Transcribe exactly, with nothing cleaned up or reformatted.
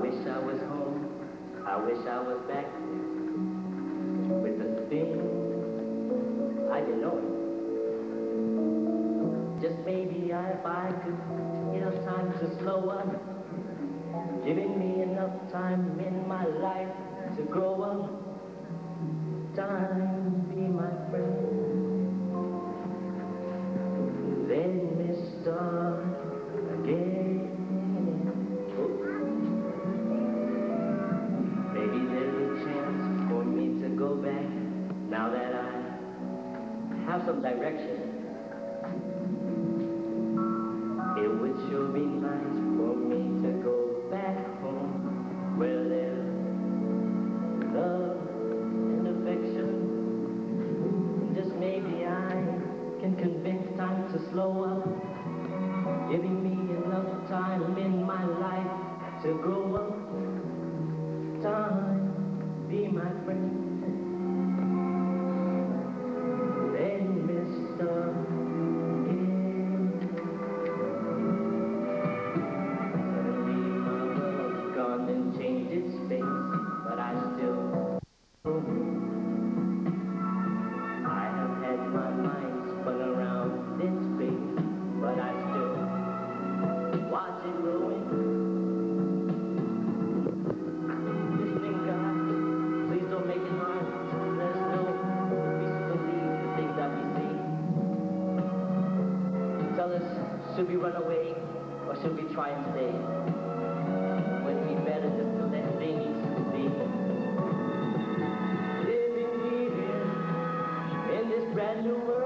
wish I was home, I wish I was back with the thing I didn't know it. Just maybe I, if I could get enough time to slow up, giving me enough time in my life to grow up. Time, be my friend. Then we start again. Maybe there's a chance for me to go back now that I have some direction. It would sure be nice for me to go back home where there's love and affection. Just maybe I can convince time to slow up, giving me enough time in my life to grow up. Time, be my friend. Then Mister But I still I have had my mind spun around in space, but I still watch it growing. Listening, God, please don't make it hard. Let us know if we should believe the things that we see. Tell us, should we run away or should we try and stay? Would it be better just to let things be? Living here in this brand new world.